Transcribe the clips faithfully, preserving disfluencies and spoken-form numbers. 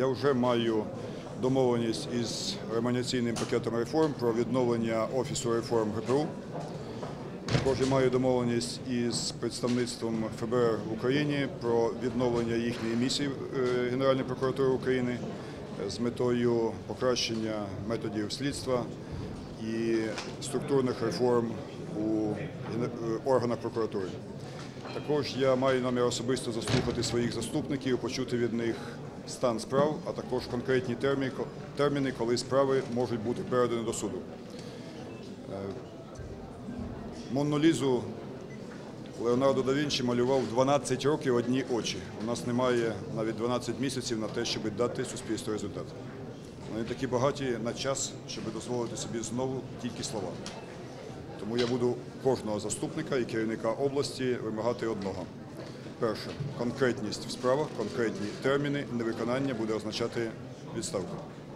Я вже маю домовленість із реманаційним пакетом реформ про відновлення Офісу реформ ГПУ. Також я маю домовленість із представництвом Ф Б Р в Україні про відновлення їхньої місії Генеральної прокуратури України з метою покращення методів слідства і структурних реформ у органах прокуратури. Також я маю намір особисто заслухати своїх заступників, почути від них стан справ, а також конкретні терміни, коли справи можуть бути передані до суду. Монну Лізу Леонардо да Вінчі малював дванадцять років одні очі. У нас немає навіть дванадцяти місяців на те, щоб дати суспільству результат. Вони такі багаті на час, щоб дозволити собі знову тільки слова. Тому я буду кожного заступника і керівника області вимагати одного. Перше – конкретність в справах, конкретні терміни, невиконання буде означати відставку.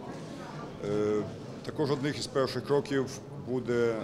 Також одним із перших кроків буде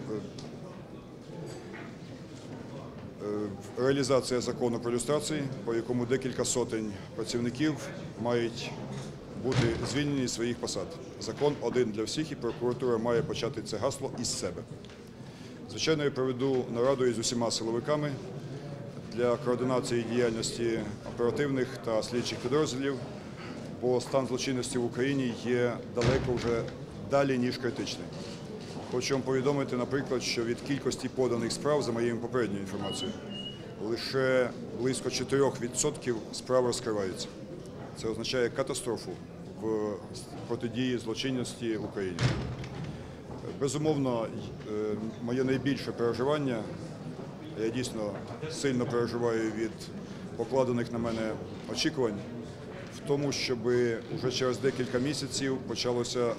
реалізація закону про люстрацію, по якому декілька сотень працівників мають бути звільнені з своїх посад. Закон один для всіх, і прокуратура має почати це гасло із себе. Звичайно, я проведу нараду із усіма силовиками для координації діяльності оперативних та слідчих підрозділів, бо стан злочинності в Україні є далеко вже далі, ніж критичний. Хочу вам повідомити, наприклад, що від кількості поданих справ, за моєю попередньою інформацією, лише близько чотирьох відсотків справ розкриваються. Це означає катастрофу в протидії злочинності в Україні. Безумовно, моє найбільше переживання, я дійсно сильно переживаю від покладених на мене очікувань, в тому, щоб вже через декілька місяців почалося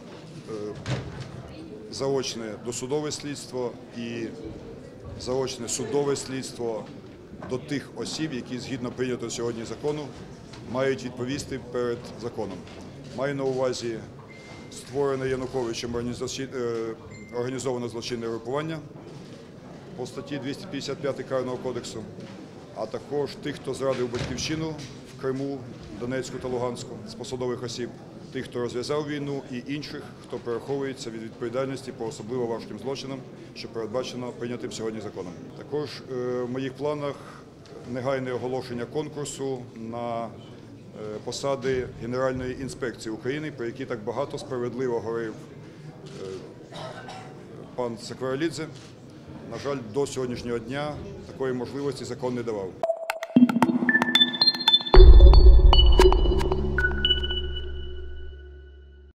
заочне досудове слідство і заочне судове слідство до тих осіб, які згідно прийнятого сьогодні закону мають відповісти перед законом. Маю на увазі створене Януковичем організоване злочинне групування по статті двісті п'ятдесят п'ять Карного кодексу, а також тих, хто зрадив батьківщину в Криму, Донецьку та Луганську з посадових осіб, тих, хто розв'язав війну, і інших, хто переховується від відповідальності по особливо важким злочинам, що передбачено прийнятим сьогодні законом. Також в моїх планах негайне оголошення конкурсу на посади Генеральної інспекції України, про які так багато справедливо говорив пан Сакварелідзе. На жаль, до сьогоднішнього дня такої можливості закон не давав.